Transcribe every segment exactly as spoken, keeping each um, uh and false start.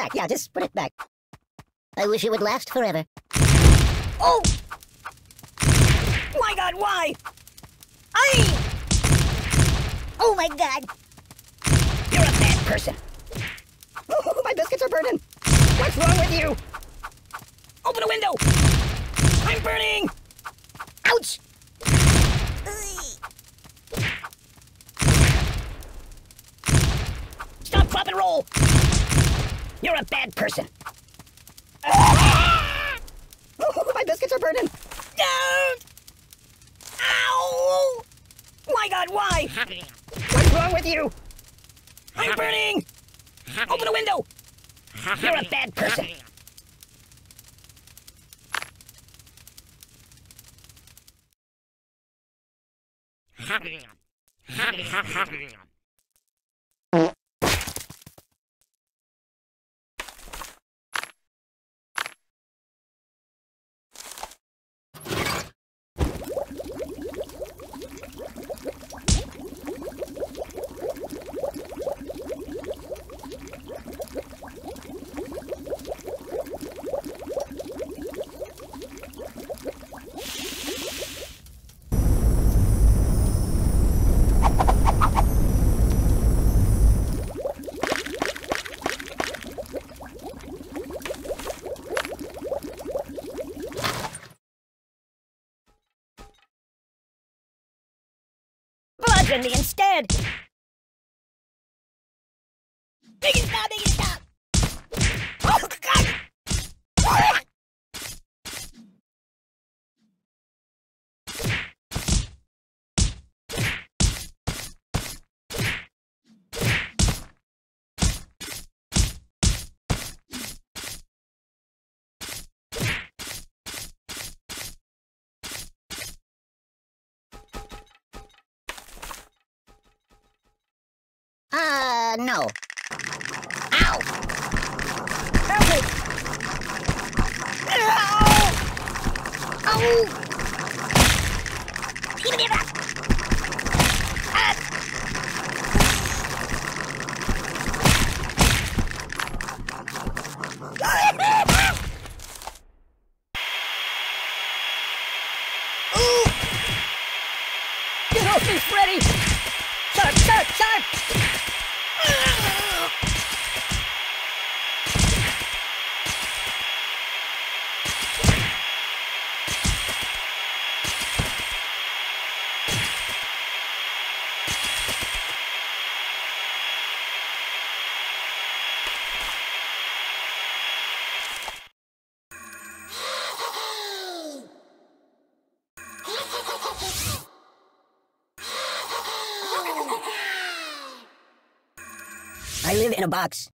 back. Yeah, just put it back. I wish it would last forever. Oh! My God, why? I. Oh my God! You're a bad person. Oh, my biscuits are burning. What's wrong with you? Open a window. I'm burning. Ouch! Stop, drop, and roll. You're a bad person. Oh, my biscuits are burning. Don't! Ow! My God, why? What's wrong with you? I'm burning! Open a window! You're a bad person. Bludgeon me instead! Make it stop! Make it stop! Oh, God! Uh, no. Ow! Help me! Ow! Oh! Give me that! Ah! Ooh! Get off me, Freddy! Sharp, sharp, sharp! I live in a box.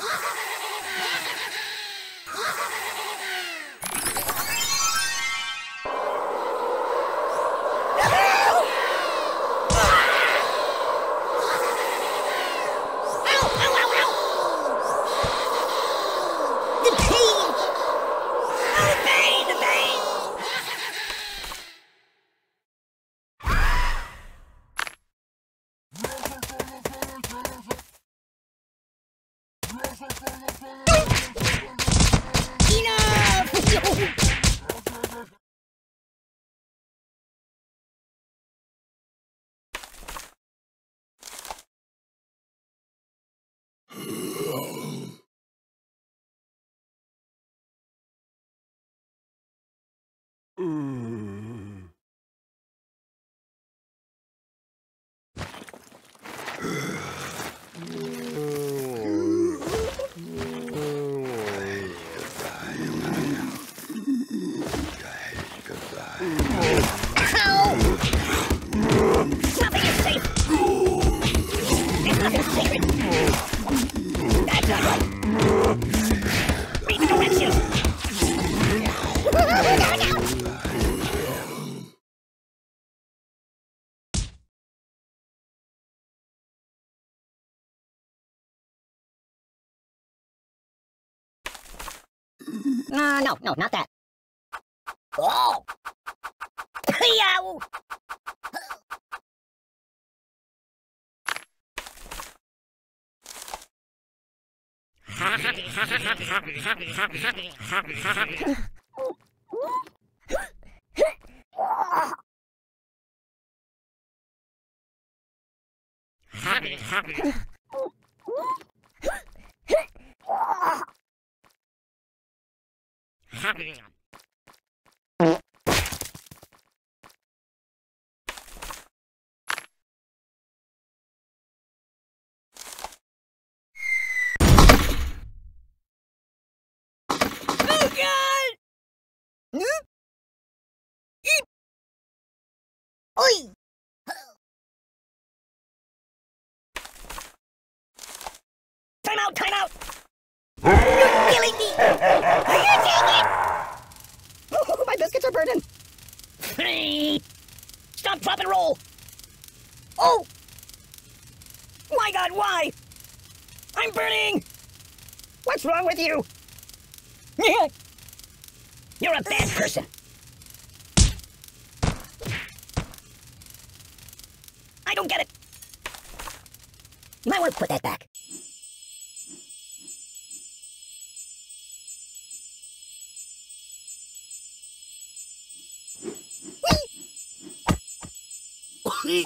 Mm. Uh, no, no, not that. Oh! Yow! Oi! Time out! Time out! You're killing me! You're taking it! Oh, my biscuits are burning! Stop, drop, and roll! Oh! My God, why? I'm burning! What's wrong with you? You're a bad person. I don't get it. You might want to put that back. Whee!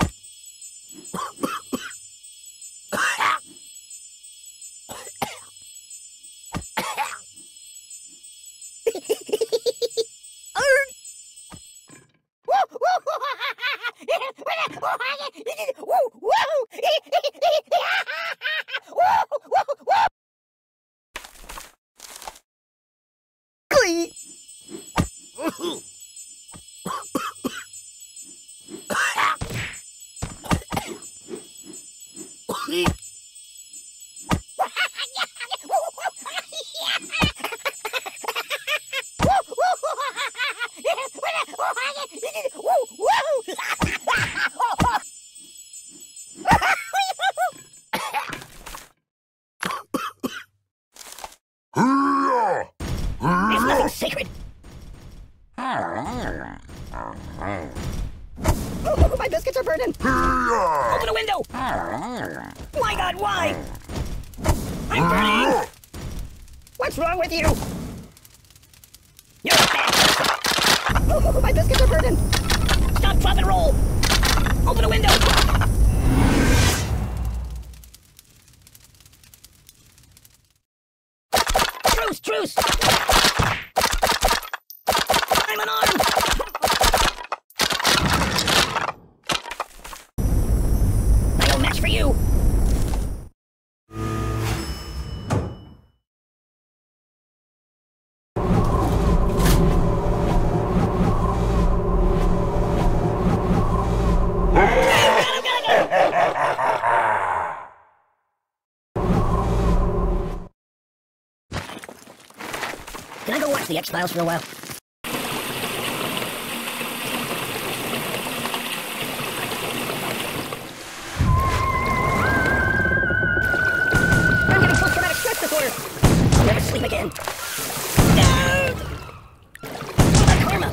There's nothing sacred. Oh, my biscuits are burning. Open a window. My God, why? I'm burning. What's wrong with you? You're a bad person. Oh, my biscuits are burning. Stop, drop, and roll. Open a window. Truce, truce. I'm unarmed. I no match for you. Can I go watch the X-Files for a while? I'm getting post-traumatic stress disorder. I'll never sleep again. No! My karma.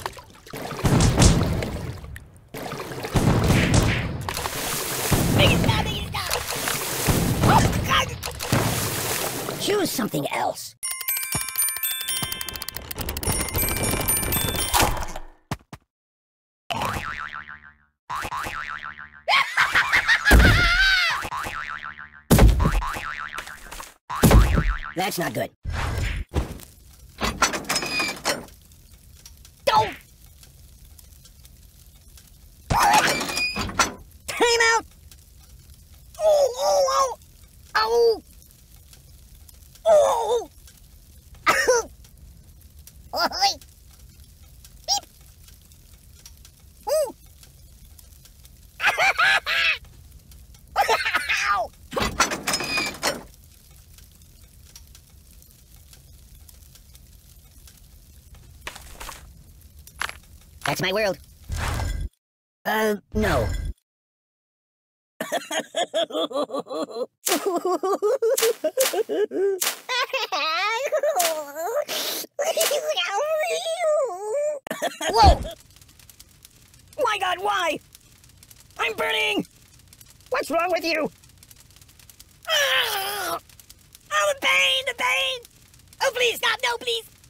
Make it stop, make it stop. Oh, God! Choose something else. That's not good. Don't! Time out! Oh, oh, oh! Oh! Oh! Oh! Oh! Beep! Ooh! Ow! That's my world. Uh, no. Whoa! My God, why? I'm burning! What's wrong with you? Ah! Oh, the pain, the pain! Oh, please, stop, no, please!